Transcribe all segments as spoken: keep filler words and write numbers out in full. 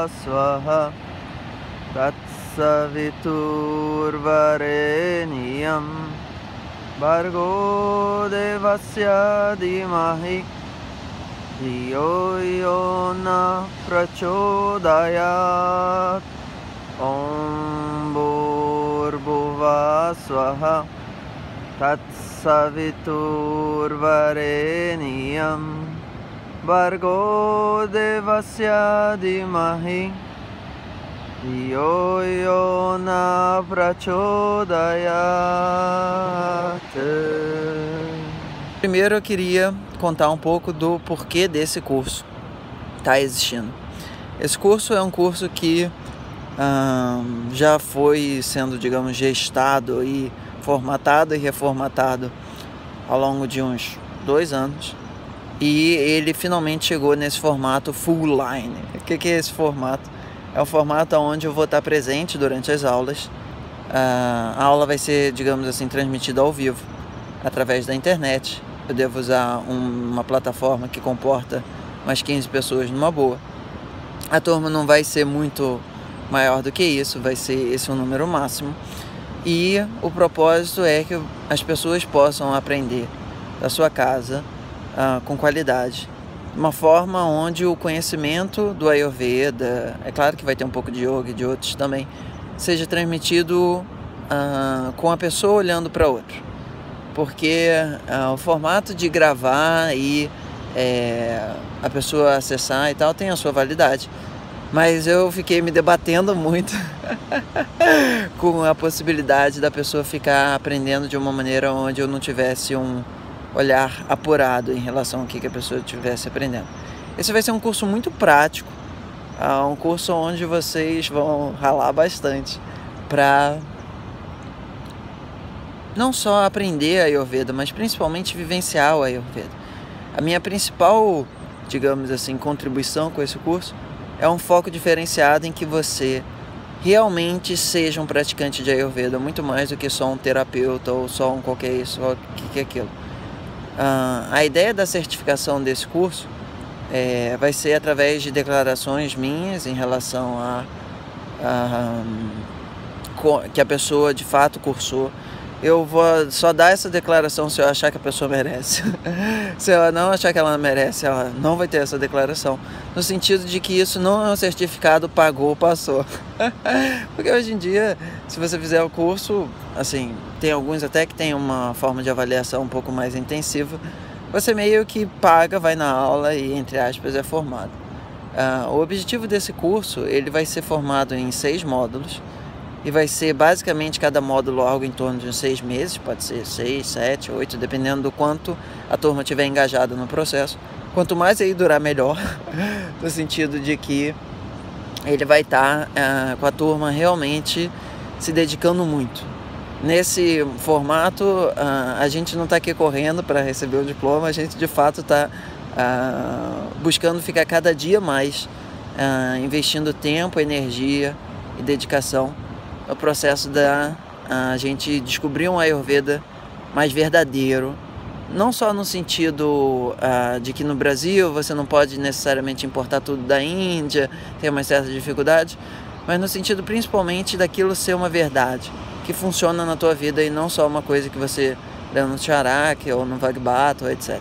swaha Tatsaviturvarenyam Bhargo devasya dhimahi Dhiyo yo na prachodayat Om Bhurbuva swaha Tatsaviturvarenyam Bhargo devasya dhimahi Dhiyo yo na prachodayat. Primeiro eu queria contar um pouco do porquê desse curso está existindo. Esse curso é um curso que hum, já foi sendo, digamos, gestado e formatado e reformatado ao longo de uns dois anos. E ele finalmente chegou nesse formato full line. O que que é esse formato? É um formato onde eu vou estar presente durante as aulas. A aula vai ser, digamos assim, transmitida ao vivo, através da internet. Eu devo usar um, uma plataforma que comporta umas quinze pessoas numa boa. A turma não vai ser muito maior do que isso, vai ser esse o número máximo. E o propósito é que as pessoas possam aprender da sua casa uh, com qualidade. Uma forma onde o conhecimento do Ayurveda, é claro que vai ter um pouco de yoga e de outros também, seja transmitido uh, com a pessoa olhando para outro. Porque uh, o formato de gravar e é, a pessoa acessar e tal tem a sua validade. Mas eu fiquei me debatendo muito com a possibilidade da pessoa ficar aprendendo de uma maneira onde eu não tivesse um olhar apurado em relação ao que, que a pessoa estivesse aprendendo. Esse vai ser um curso muito prático, uh, um curso onde vocês vão ralar bastante para não só aprender a Ayurveda, mas principalmente vivenciar o Ayurveda. A minha principal, digamos assim, contribuição com esse curso é um foco diferenciado em que você realmente seja um praticante de Ayurveda, muito mais do que só um terapeuta ou só um qualquer isso, ou o que, que é aquilo. Uh, a ideia da certificação desse curso é, vai ser através de declarações minhas em relação a, a, a que a pessoa de fato cursou. Eu vou só dar essa declaração se eu achar que a pessoa merece. Se ela não achar que ela merece, ela não vai ter essa declaração. No sentido de que isso não é um certificado pagou, passou. Porque hoje em dia, se você fizer o curso, assim, tem alguns até que tem uma forma de avaliação um pouco mais intensiva. Você meio que paga, vai na aula e, entre aspas, é formado. Uh, o objetivo desse curso, ele vai ser formado em seis módulos. E vai ser basicamente cada módulo algo em torno de seis meses, pode ser seis, sete, oito, dependendo do quanto a turma estiver engajada no processo. Quanto mais aí durar, melhor, no sentido de que ele vai estar uh, com a turma realmente se dedicando muito. Nesse formato, uh, a gente não está aqui correndo para receber o diploma, a gente de fato está uh, buscando ficar cada dia mais, uh, investindo tempo, energia e dedicação no processo da a gente descobrir um Ayurveda mais verdadeiro, não só no sentido uh, de que no Brasil você não pode necessariamente importar tudo da Índia, tem uma certa dificuldade, mas no sentido principalmente daquilo ser uma verdade, que funciona na tua vida e não só uma coisa que você lê no Charak ou no Bhagavata, ou etcétera.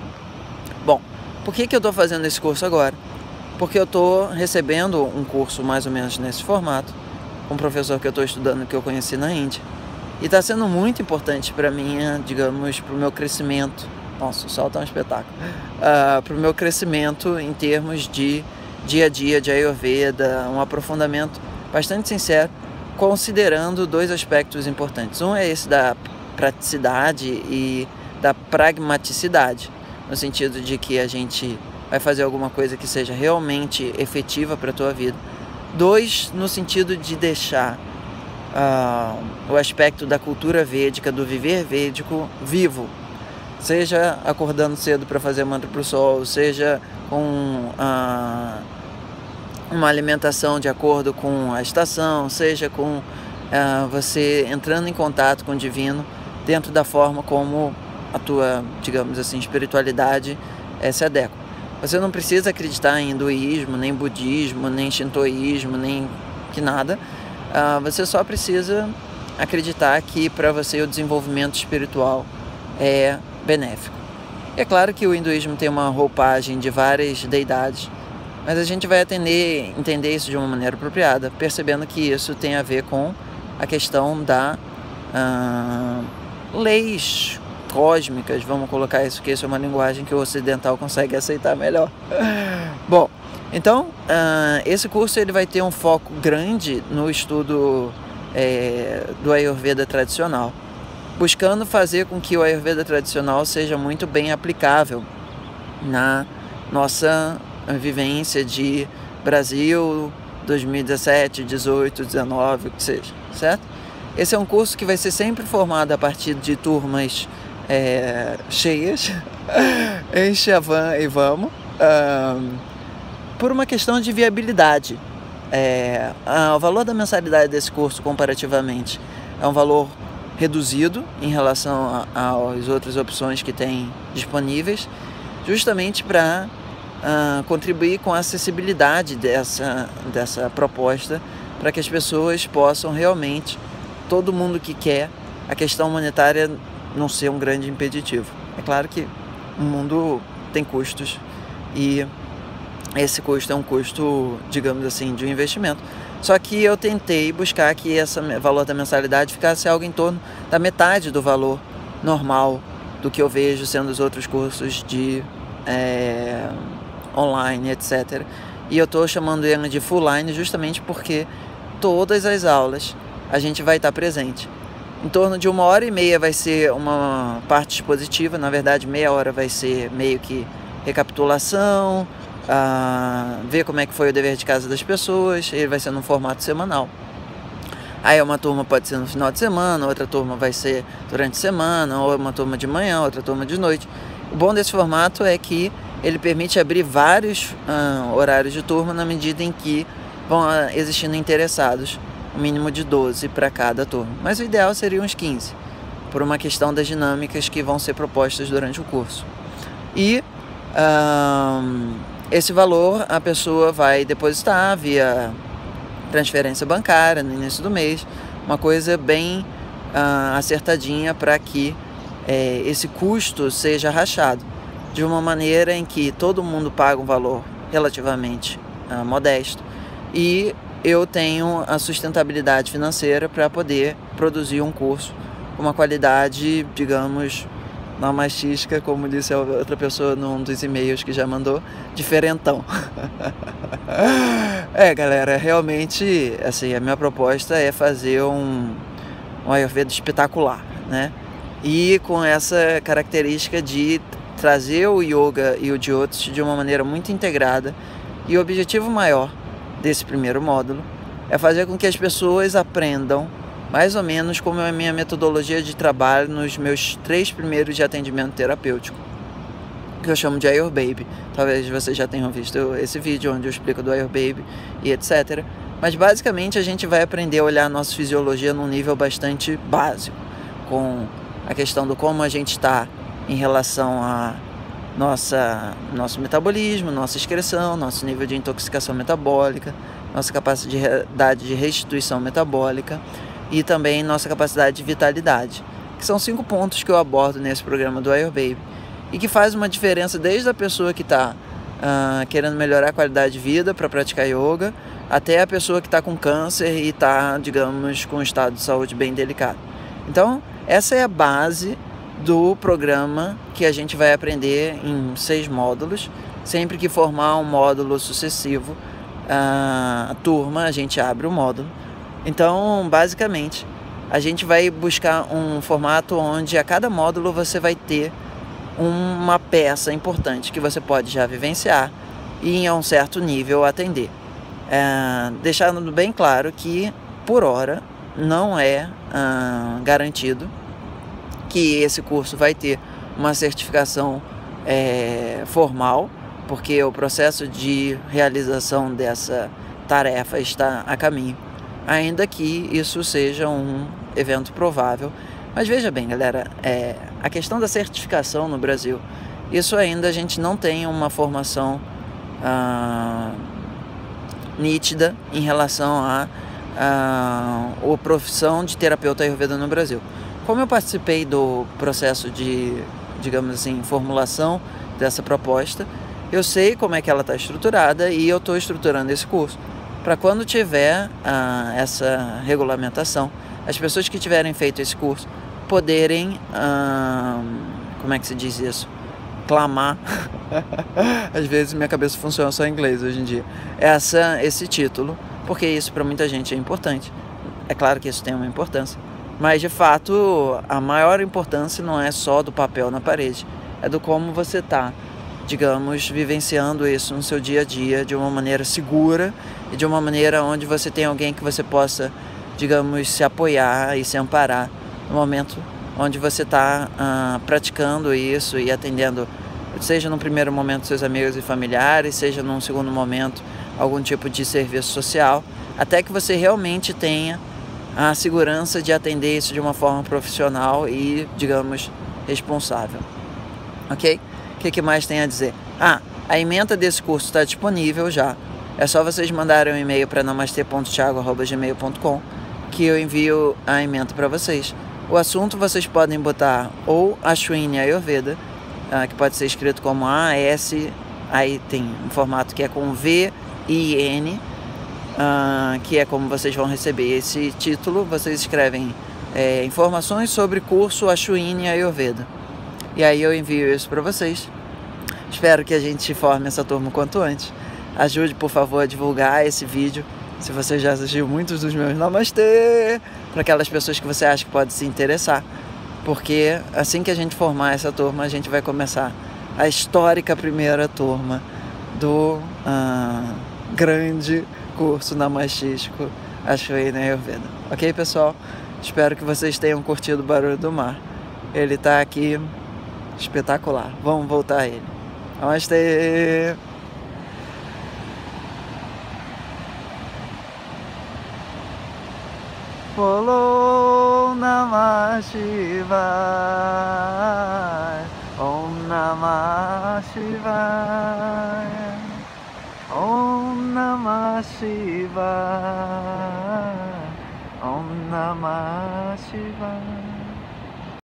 Bom, por que que eu estou fazendo esse curso agora? Porque eu estou recebendo um curso mais ou menos nesse formato, um professor que eu estou estudando, que eu conheci na Índia. E está sendo muito importante para mim, digamos, para o meu crescimento. Nossa, o sol está um espetáculo. Uh, para o meu crescimento em termos de dia a dia, de Ayurveda, um aprofundamento bastante sincero, considerando dois aspectos importantes. Um é esse da praticidade e da pragmaticidade, no sentido de que a gente vai fazer alguma coisa que seja realmente efetiva para a tua vida. Dois, no sentido de deixar uh, o aspecto da cultura védica, do viver védico, vivo. Seja acordando cedo para fazer mantra para o sol, seja com uh, uma alimentação de acordo com a estação, seja com uh, você entrando em contato com o divino dentro da forma como a tua, digamos assim, espiritualidade eh, se adequa. Você não precisa acreditar em hinduísmo, nem budismo, nem shintoísmo, nem que nada. Uh, você só precisa acreditar que para você o desenvolvimento espiritual é benéfico. E é claro que o hinduísmo tem uma roupagem de várias deidades, mas a gente vai atender, entender isso de uma maneira apropriada, percebendo que isso tem a ver com a questão da uh, leis cósmicas, vamos colocar isso, que isso é uma linguagem que o ocidental consegue aceitar melhor. Bom, então uh, esse curso ele vai ter um foco grande no estudo é, do Ayurveda tradicional, buscando fazer com que o Ayurveda tradicional seja muito bem aplicável na nossa vivência de Brasil dois mil e dezessete, dezoito, dezenove, o que seja, certo? Esse é um curso que vai ser sempre formado a partir de turmas é, cheias, enche a van e vamos, um, por uma questão de viabilidade. É, a, o valor da mensalidade desse curso, comparativamente, é um valor reduzido em relação às outras opções que tem disponíveis, justamente para uh, contribuir com a acessibilidade dessa, dessa proposta, para que as pessoas possam realmente, todo mundo que quer, a questão monetária não ser um grande impeditivo. É claro que o mundo tem custos e esse custo é um custo, digamos assim, de um investimento. Só que eu tentei buscar que esse valor da mensalidade ficasse algo em torno da metade do valor normal do que eu vejo sendo os outros cursos de é, online, etcétera. E eu estou chamando ele de full line justamente porque todas as aulas a gente vai estar presente. Em torno de uma hora e meia vai ser uma parte expositiva, na verdade meia hora vai ser meio que recapitulação, Uh, ver como é que foi o dever de casa das pessoas. Ele vai ser num formato semanal. Aí uma turma pode ser no final de semana, outra turma vai ser durante a semana, ou uma turma de manhã, outra turma de noite. O bom desse formato é que ele permite abrir vários uh, horários de turma na medida em que vão uh, existindo interessados, um mínimo de doze para cada turma. Mas o ideal seria uns quinze, por uma questão das dinâmicas que vão ser propostas durante o curso. E uh, esse valor a pessoa vai depositar via transferência bancária no início do mês, uma coisa bem uh, acertadinha para que eh, esse custo seja rachado de uma maneira em que todo mundo paga um valor relativamente uh, modesto e eu tenho a sustentabilidade financeira para poder produzir um curso com uma qualidade, digamos, não machisca, como disse a outra pessoa num dos e-mails que já mandou, diferentão. É, galera, realmente, assim, a minha proposta é fazer um, um Ayurveda espetacular, né? E com essa característica de trazer o yoga e o jyotish de uma maneira muito integrada. E o objetivo maior desse primeiro módulo é fazer com que as pessoas aprendam mais ou menos como é a minha metodologia de trabalho nos meus três primeiros de atendimento terapêutico, que eu chamo de Ayurbaby. Talvez vocês já tenham visto esse vídeo onde eu explico do Ayurbaby e etcétera. Mas basicamente a gente vai aprender a olhar a nossa fisiologia num nível bastante básico, com a questão do como a gente está em relação a nossa, nosso metabolismo, nossa excreção, nosso nível de intoxicação metabólica, nossa capacidade de restituição metabólica e também nossa capacidade de vitalidade, que são cinco pontos que eu abordo nesse programa do Ayurbaby e que faz uma diferença desde a pessoa que está uh, querendo melhorar a qualidade de vida para praticar yoga até a pessoa que está com câncer e está, digamos, com um estado de saúde bem delicado. Então, essa é a base do programa que a gente vai aprender em seis módulos. Sempre que formar um módulo sucessivo, a turma, a gente abre o módulo. Então, basicamente, a gente vai buscar um formato onde a cada módulo você vai ter uma peça importante que você pode já vivenciar e, em um certo nível, atender. É, deixando bem claro que, por hora, não é ah, garantido que esse curso vai ter uma certificação é, formal, porque o processo de realização dessa tarefa está a caminho, ainda que isso seja um evento provável. Mas veja bem, galera, é, a questão da certificação no Brasil isso ainda a gente não tem uma formação ah, nítida em relação à a, a, a profissão de terapeuta Ayurveda no Brasil. Como eu participei do processo de, digamos assim, formulação dessa proposta, eu sei como é que ela está estruturada e eu estou estruturando esse curso para quando tiver ah, essa regulamentação, as pessoas que tiverem feito esse curso poderem, ah, como é que se diz isso? Clamar. Às vezes minha cabeça funciona só em inglês hoje em dia. Essa, esse título, porque isso para muita gente é importante. É claro que isso tem uma importância, mas de fato a maior importância não é só do papel na parede, é do como você está, digamos, vivenciando isso no seu dia a dia de uma maneira segura e de uma maneira onde você tem alguém que você possa, digamos, se apoiar e se amparar no momento onde você está ah, praticando isso e atendendo, seja no primeiro momento seus amigos e familiares, seja num segundo momento algum tipo de serviço social, até que você realmente tenha a segurança de atender isso de uma forma profissional e, digamos, responsável. Ok? O que, que mais tem a dizer? Ah, a ementa desse curso está disponível já. É só vocês mandarem um e-mail para namastê ponto thiago arroba gmail ponto com que eu envio a ementa para vocês. O assunto vocês podem botar ou Ashwini Ayurveda, ah, que pode ser escrito como A S, aí tem um formato que é com V I N, ah, que é como vocês vão receber esse título. Vocês escrevem é, informações sobre curso Ashwini Ayurveda. E aí eu envio isso para vocês. Espero que a gente forme essa turma o quanto antes. Ajude, por favor, a divulgar esse vídeo, se você já assistiu muitos dos meus namastê, para aquelas pessoas que você acha que pode se interessar. Porque assim que a gente formar essa turma, a gente vai começar a histórica primeira turma do ah, grande curso namastístico Ashwini Ayurveda. Ok, pessoal? Espero que vocês tenham curtido o barulho do mar. Ele está aqui espetacular. Vamos voltar a ele. Namastê! Follow Namah Shivaya, Om Namah Shivaya, Om Namah Shivaya, Om Namah Shivaya.